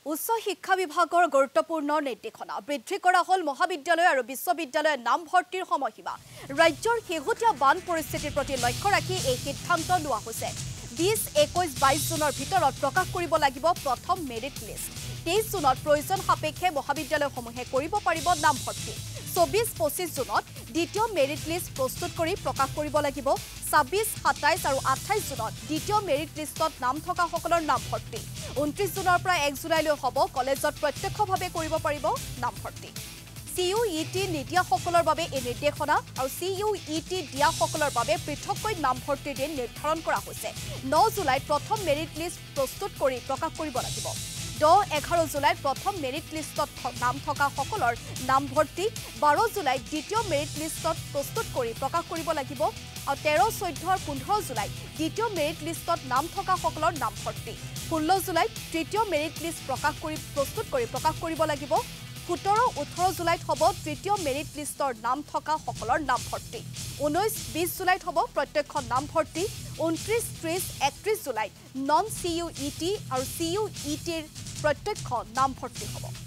উচ্চ শিক্ষা বিভাগৰ গুৰুত্বপূৰ্ণ নিৰ্দেশনা বৃদ্ধি কৰা হল মহাবিদ্যালয় আৰু বিশ্ববিদ্যালয়ৰ নাম ভৰ্তিৰ সময়সীমা ৰাজ্যৰ শেহতীয়া বান পৰিস্থিতিৰ প্ৰতি লক্ষ্য ৰাখি এই সিদ্ধান্ত লোৱা হৈছে 20, 21, 22 জুনৰ ভিতৰত প্ৰকাশ কৰিব লাগিব প্ৰথম মেৰিট লিষ্ট 23 জুনত প্ৰয়োজন সাপেক্ষে মহাবিদ্যালয়সমূহে কৰিব পাৰিব নাম ভৰ্তি 24, 25 জুনত দ্বিতীয় মেৰিট লিষ্ট প্ৰস্তুত কৰি প্ৰকাশ কৰিব লাগিব 26, 27 আৰু 28 জুনত দ্বিতীয় মেৰিট লিষ্টত নাম থকা সকলৰ নাম ভৰ্তি 29 জুনৰ পৰা 1 জুলাইলৈ হ'ব কলেজত প্ৰত্যক্ষভাৱে কৰিব পাৰিব নাম ভৰ্তি CUET নিদিয়া সকলৰ বাবে এই নিৰ্দেশনা আৰু CUET দিয়া সকলৰ বাবে পৃথককৈ নাম ভৰ্তিৰ দিন নিৰ্ধাৰণ কৰা হৈছে 9 জুলাইত প্ৰথম মেৰিট লিষ্ট প্ৰস্তুত কৰি প্ৰকাশ কৰিব লাগিব 10-11 জুলাইত প্ৰথম মেৰিট লিষ্টত নাম থকা সকলৰ নাম ভৰ্তি 12 জুলাইত দ্বিতীয় মেৰিট লিষ্টত প্ৰস্তুত কৰি প্ৰকাশ কৰিব লাগিব আৰু 13, 14 আৰু 15 জুলাইত দ্বিতীয় মেৰিট লিষ্টত নাম থকা সকলৰ নাম ভৰ্তি 16 জুলাইত তৃতীয় মেৰিট লিষ্ট প্ৰস্তুত কৰি প্ৰকাশ কৰিব লাগিব 17, 18 জুলাইত হ'ব তৃতীয় মেৰিট লিষ্টৰ নাম থকা সকলৰ নাম ভৰ্তি 19, 20 জুলাইত হ'ব প্ৰত্যক্ষ নাম ভৰ্তি 29, 30, 31 জুলাইত নন CUET আৰু CUETৰ প্ৰত্যক্ষ নাম ভৰ্তি হ'ব